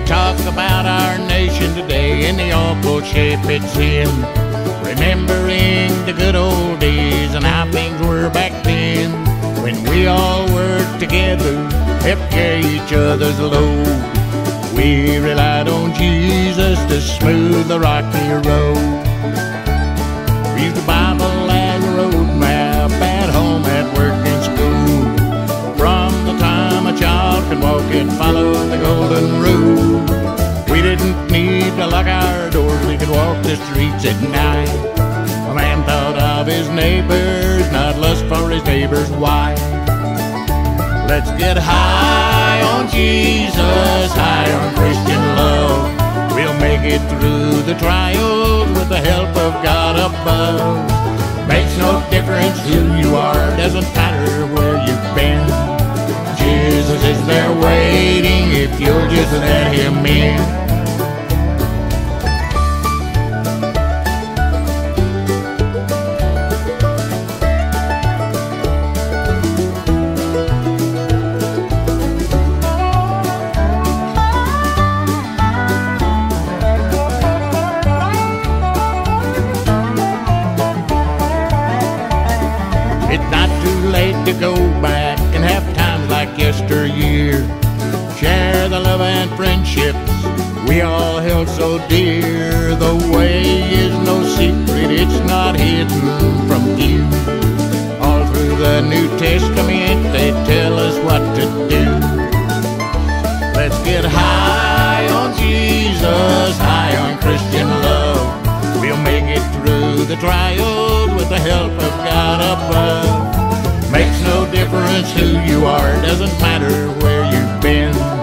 talk about our nation today and the awful shape it's in, remembering the good old days and how things were back then, when we all worked together, helped carry each other's load. We relied on Jesus to smooth the rocky road. We used the Bible as a road map at home, at work, and school. From the time a child could walk, it followed the golden rule. We didn't need to lock our doors, we could walk the streets at night. A man thought of his neighbors, not lust for his neighbor's wife. Let's get high on Jesus, high on Christian love. We'll make it through the trials with the help of God above. Makes no difference who you are, doesn't matter where you've been. Jesus is there waiting if you'll just let him in. It's not too late to go back and have times like yesteryear. Share the love and friendships we all held so dear. The way is no secret, it's not hidden from you. All through the New Testament they tell us what to do. Let's get high on Jesus, high on Christian love. We'll make it through the trials with the help of God above. Makes no difference who you are, doesn't matter where you've been.